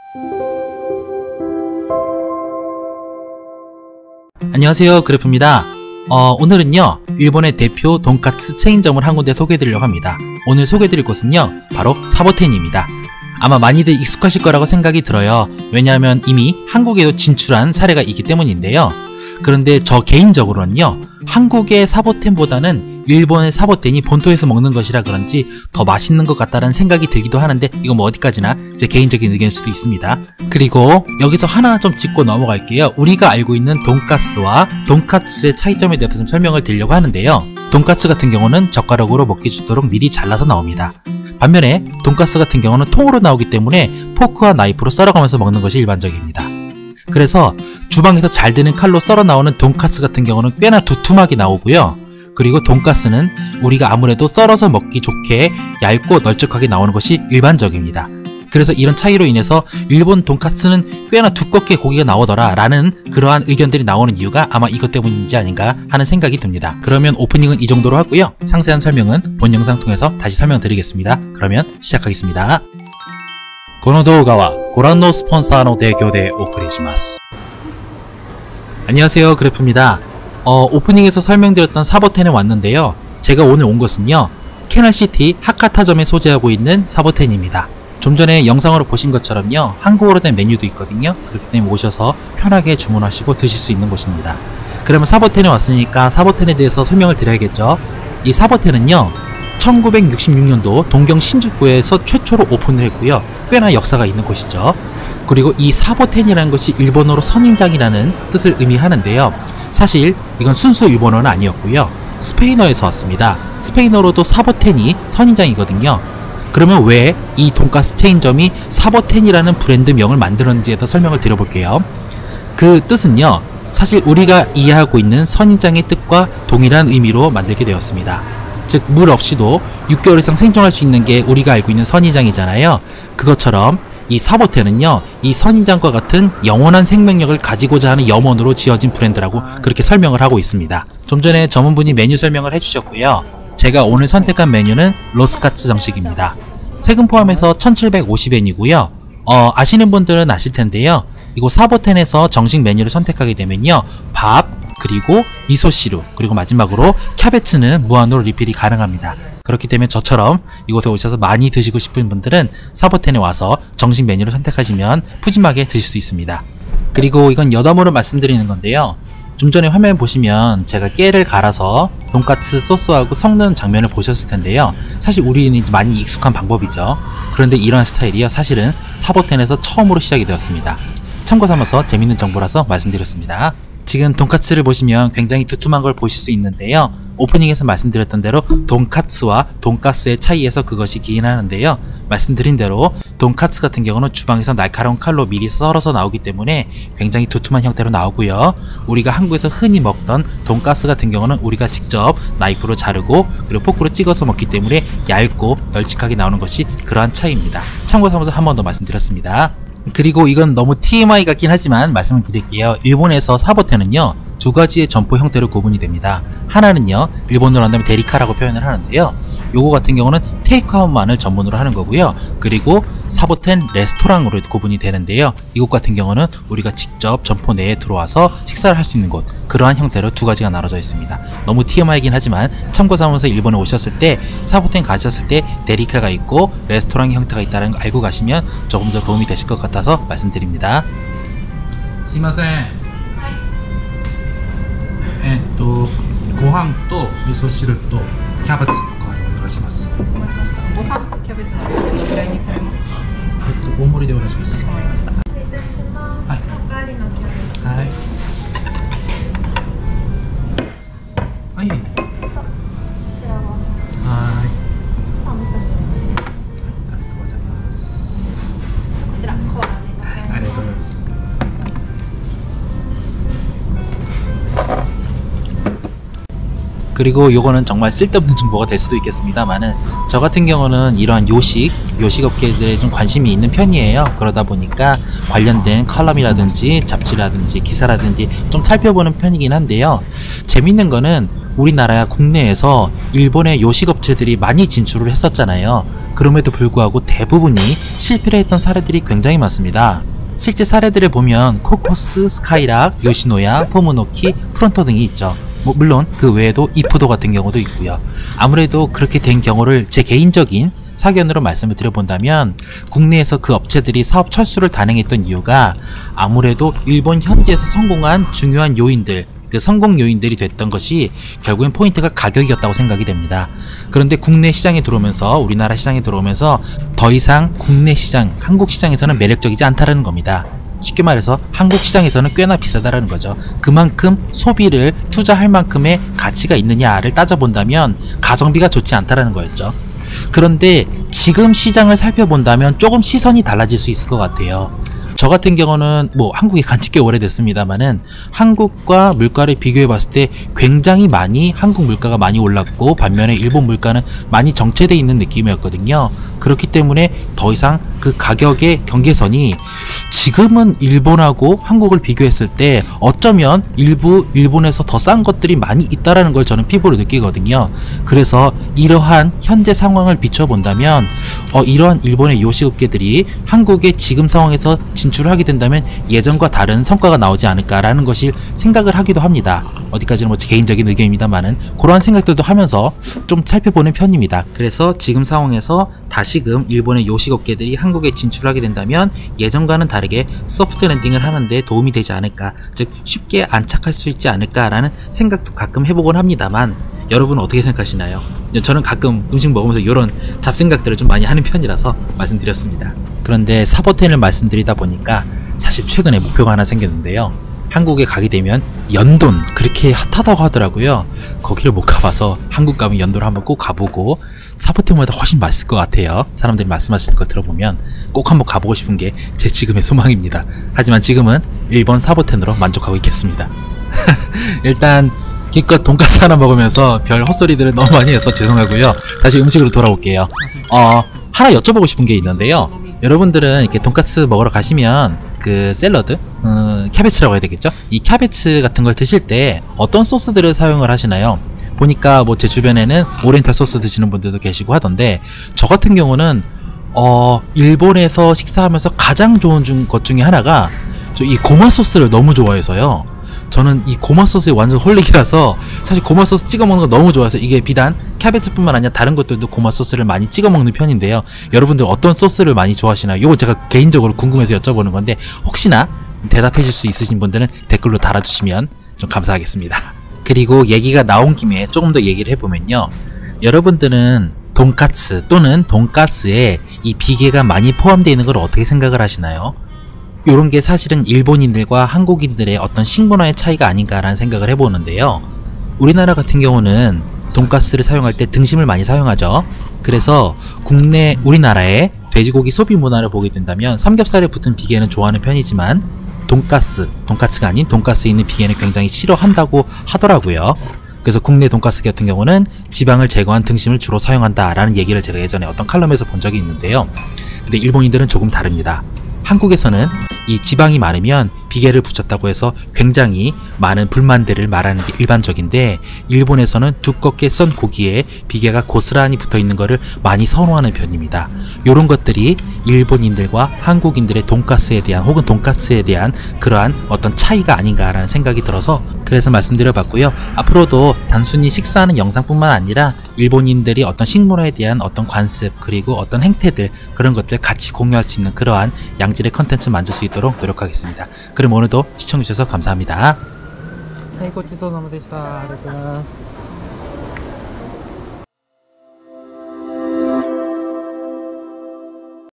안녕하세요, 그래프입니다. 오늘은요 일본의 대표 돈까츠 체인점을 한 군데 소개해드리려고 합니다. 오늘 소개해드릴 곳은요 바로 사보텐입니다. 아마 많이들 익숙하실 거라고 생각이 들어요. 왜냐하면 이미 한국에도 진출한 사례가 있기 때문인데요. 그런데 저 개인적으로는요 한국의 사보텐보다는 일본의 사보텐이 본토에서 먹는 것이라 그런지 더 맛있는 것 같다는 생각이 들기도 하는데, 이건 뭐 어디까지나 제 개인적인 의견일 수도 있습니다. 그리고 여기서 하나 좀 짚고 넘어갈게요. 우리가 알고 있는 돈까스와 돈까츠의 차이점에 대해서 좀 설명을 드리려고 하는데요. 돈까츠 같은 경우는 젓가락으로 먹기 좋도록 미리 잘라서 나옵니다. 반면에 돈까스 같은 경우는 통으로 나오기 때문에 포크와 나이프로 썰어가면서 먹는 것이 일반적입니다. 그래서 주방에서 잘 드는 칼로 썰어 나오는 돈까스 같은 경우는 꽤나 두툼하게 나오고요. 그리고 돈까스는 우리가 아무래도 썰어서 먹기 좋게 얇고 널쩍하게 나오는 것이 일반적입니다. 그래서 이런 차이로 인해서 일본 돈까스는 꽤나 두껍게 고기가 나오더라 라는 그러한 의견들이 나오는 이유가 아마 이것 때문인지 아닌가 하는 생각이 듭니다. 그러면 오프닝은 이 정도로 하고요. 상세한 설명은 본 영상 통해서 다시 설명드리겠습니다. 그러면 시작하겠습니다. この動画はご覧のスポンサーの提供でお送りします. 안녕하세요, 그래프입니다. 오프닝에서 설명드렸던 사보텐에 왔는데요. 제가 오늘 온 것은요 캐널시티 하카타점에 소재하고 있는 사보텐입니다. 좀 전에 영상으로 보신 것처럼요 한국어로 된 메뉴도 있거든요. 그렇기 때문에 오셔서 편하게 주문하시고 드실 수 있는 곳입니다. 그러면 사보텐에 왔으니까 사보텐에 대해서 설명을 드려야겠죠. 이 사보텐은요 1966년도 동경 신주쿠에서 최초로 오픈을 했고요. 꽤나 역사가 있는 곳이죠. 그리고 이 사보텐이라는 것이 일본어로 선인장이라는 뜻을 의미하는데요. 사실 이건 순수 일본어는 아니었고요. 스페인어에서 왔습니다. 스페인어로도 사보텐이 선인장이거든요. 그러면 왜 이 돈가스 체인점이 사보텐이라는 브랜드명을 만들었는지에 대해서 설명을 드려볼게요. 그 뜻은요 사실 우리가 이해하고 있는 선인장의 뜻과 동일한 의미로 만들게 되었습니다. 즉 물 없이도 6개월 이상 생존할 수 있는 게 우리가 알고 있는 선인장이잖아요. 그것처럼 이 사보텐은요 이 선인장과 같은 영원한 생명력을 가지고자 하는 염원으로 지어진 브랜드라고 그렇게 설명을 하고 있습니다. 좀 전에 전문분이 메뉴 설명을 해주셨고요. 제가 오늘 선택한 메뉴는 로스카츠 정식입니다. 세금 포함해서 1750엔이고요 아시는 분들은 아실 텐데요. 이곳 사보텐에서 정식 메뉴를 선택하게 되면요 밥, 그리고 미소시루, 그리고 마지막으로 캬베츠는 무한으로 리필이 가능합니다. 그렇기 때문에 저처럼 이곳에 오셔서 많이 드시고 싶은 분들은 사보텐에 와서 정식 메뉴를 선택하시면 푸짐하게 드실 수 있습니다. 그리고 이건 여담으로 말씀드리는 건데요. 좀 전에 화면 보시면 제가 깨를 갈아서 돈까스 소스하고 섞는 장면을 보셨을 텐데요. 사실 우리는 이제 많이 익숙한 방법이죠. 그런데 이러한 스타일이요 사실은 사보텐에서 처음으로 시작이 되었습니다. 참고 삼아서 재밌는 정보라서 말씀드렸습니다. 지금 돈까츠를 보시면 굉장히 두툼한 걸 보실 수 있는데요. 오프닝에서 말씀드렸던 대로 돈까츠와 돈가스의 차이에서 그것이 기인하는데요. 말씀드린 대로 돈까츠 같은 경우는 주방에서 날카로운 칼로 미리 썰어서 나오기 때문에 굉장히 두툼한 형태로 나오고요. 우리가 한국에서 흔히 먹던 돈가스 같은 경우는 우리가 직접 나이프로 자르고 그리고 포크로 찍어서 먹기 때문에 얇고 널찍하게 나오는 것이 그러한 차이입니다. 참고 삼아서 한 번 더 말씀드렸습니다. 그리고 이건 너무 TMI 같긴 하지만 말씀을 드릴게요. 일본에서 사보텐은요 두 가지의 점포 형태로 구분이 됩니다. 하나는요 일본어로 한다면 데리카라고 표현을 하는데요. 요거 같은 경우는 테이크아웃만을 전문으로 하는 거고요. 그리고 사보텐 레스토랑으로 구분이 되는데요. 이곳 같은 경우는 우리가 직접 점포 내에 들어와서 식사를 할 수 있는 곳, 그러한 형태로 두 가지가 나눠져 있습니다. 너무 TMI이긴 하지만 참고 삼아서 일본에 오셨을 때 사보텐 가셨을 때 데리카가 있고 레스토랑 형태가 있다는 거 알고 가시면 조금 더 도움이 되실 것 같아서 말씀드립니다. すいません。ご飯と味噌汁とキャベツお願いします。ご飯とキャベツの量どのくらいにされますか？大盛りでお願いします。かしこまりました。失礼いたします。はい。おかわりのキャベツ。はい。はい。はい。お味噌汁です。ありがとうございます。こちらコーラでございます。ありがとうございます。 그리고 요거는 정말 쓸데없는 정보가 될 수도 있겠습니다만은 저 같은 경우는 이러한 요식 업계들에 좀 관심이 있는 편이에요. 그러다 보니까 관련된 컬럼이라든지 잡지라든지 기사라든지 좀 살펴보는 편이긴 한데요. 재밌는 거는 우리나라 국내에서 일본의 요식업체들이 많이 진출을 했었잖아요. 그럼에도 불구하고 대부분이 실패를 했던 사례들이 굉장히 많습니다. 실제 사례들을 보면 코코스, 스카이락, 요시노야, 포모노키, 프론토 등이 있죠. 물론 그 외에도 이프도 같은 경우도 있고요. 아무래도 그렇게 된 경우를 제 개인적인 사견으로 말씀을 드려본다면 국내에서 그 업체들이 사업 철수를 단행했던 이유가 아무래도 일본 현지에서 성공한 중요한 요인들, 그 성공 요인들이 됐던 것이 결국엔 포인트가 가격이었다고 생각이 됩니다. 그런데 국내 시장에 들어오면서 우리나라 시장에 들어오면서 더 이상 국내 시장, 한국 시장에서는 매력적이지 않다라는 겁니다. 쉽게 말해서 한국 시장에서는 꽤나 비싸다라는 거죠. 그만큼 소비를 투자할 만큼의 가치가 있느냐를 따져본다면 가성비가 좋지 않다라는 거였죠. 그런데 지금 시장을 살펴본다면 조금 시선이 달라질 수 있을 것 같아요. 저 같은 경우는 뭐 한국에 간지 꽤 오래됐습니다만은 한국과 물가를 비교해 봤을 때 굉장히 많이 한국 물가가 많이 올랐고 반면에 일본 물가는 많이 정체되어 있는 느낌이었거든요. 그렇기 때문에 더 이상 그 가격의 경계선이 지금은 일본하고 한국을 비교했을 때 어쩌면 일부 일본에서 더 싼 것들이 많이 있다라는 걸 저는 피부로 느끼거든요. 그래서 이러한 현재 상황을 비춰본다면 이러한 일본의 요식업계들이 한국의 지금 상황에서 진출을 하게 된다면 예전과 다른 성과가 나오지 않을까라는 것을 생각을 하기도 합니다. 어디까지는 뭐 제 개인적인 의견입니다만은 그러한 생각들도 하면서 좀 살펴보는 편입니다. 그래서 지금 상황에서 다시금 일본의 요식업계들이 한국에 진출하게 된다면 예전과는 다르게 소프트 랜딩을 하는데 도움이 되지 않을까, 즉 쉽게 안착할 수 있지 않을까라는 생각도 가끔 해보곤 합니다만 여러분은 어떻게 생각하시나요? 저는 가끔 음식 먹으면서 이런 잡생각들을 좀 많이 하는 편이라서 말씀드렸습니다. 그런데 사보텐을 말씀드리다 보니까 사실 최근에 목표가 하나 생겼는데요. 한국에 가게 되면 연돈, 그렇게 핫하다고 하더라고요. 거기를 못 가봐서 한국 가면 연돈을 한번 꼭 가보고 사보텐보다 훨씬 맛있을 것 같아요. 사람들이 말씀하시는 거 들어보면 꼭 한번 가보고 싶은 게 제 지금의 소망입니다. 하지만 지금은 일본 사보텐으로 만족하고 있겠습니다. 일단 기껏 돈가스 하나 먹으면서 별 헛소리들을 너무 많이 해서 죄송하고요. 다시 음식으로 돌아올게요. 하나 여쭤보고 싶은 게 있는데요. 여러분들은 이렇게 돈가스 먹으러 가시면 그 샐러드, 캐베츠라고 해야 되겠죠? 이 캐베츠 같은 걸 드실 때 어떤 소스들을 사용을 하시나요? 보니까 뭐 제 주변에는 오리엔탈 소스 드시는 분들도 계시고 하던데 저 같은 경우는 일본에서 식사하면서 가장 좋은 것 중에 하나가 저 이 고마 소스를 너무 좋아해서요. 저는 이 고마 소스에 완전 홀릭이라서 사실 고마 소스 찍어 먹는 거 너무 좋아해서 이게 비단 캐베츠뿐만 아니라 다른 것들도 고마 소스를 많이 찍어 먹는 편인데요. 여러분들 어떤 소스를 많이 좋아하시나요? 이거 제가 개인적으로 궁금해서 여쭤보는 건데 혹시나 대답해 줄 수 있으신 분들은 댓글로 달아주시면 좀 감사하겠습니다. 그리고 얘기가 나온 김에 조금 더 얘기를 해보면요. 여러분들은 돈까스 또는 돈가스에 이 비계가 많이 포함되어 있는 걸 어떻게 생각을 하시나요? 요런 게 사실은 일본인들과 한국인들의 어떤 식문화의 차이가 아닌가라는 생각을 해보는데요. 우리나라 같은 경우는 돈가스를 사용할 때 등심을 많이 사용하죠. 그래서 우리나라의 돼지고기 소비 문화를 보게 된다면 삼겹살에 붙은 비계는 좋아하는 편이지만 돈가스가 아닌 돈가스에 있는 비계는 굉장히 싫어한다고 하더라고요. 그래서 국내 돈가스 같은 경우는 지방을 제거한 등심을 주로 사용한다라는 얘기를 제가 예전에 어떤 칼럼에서 본 적이 있는데요. 근데 일본인들은 조금 다릅니다. 한국에서는 이 지방이 많으면 비계를 붙였다고 해서 굉장히 많은 불만들을 말하는 게 일반적인데 일본에서는 두껍게 썬 고기에 비계가 고스란히 붙어 있는 것을 많이 선호하는 편입니다. 이런 것들이 일본인들과 한국인들의 돈가스에 대한 혹은 돈가스에 대한 그러한 어떤 차이가 아닌가라는 생각이 들어서 그래서 말씀드려봤고요. 앞으로도 단순히 식사하는 영상뿐만 아니라 일본인들이 어떤 식문화에 대한 어떤 관습 그리고 어떤 행태들 그런 것들 같이 공유할 수 있는 그러한 양질의 컨텐츠 만들 수 있도록 노력하겠습니다. 그럼 오늘도 시청해주셔서 감사합니다. はい、ごちそうさまでした。ありがとうございます。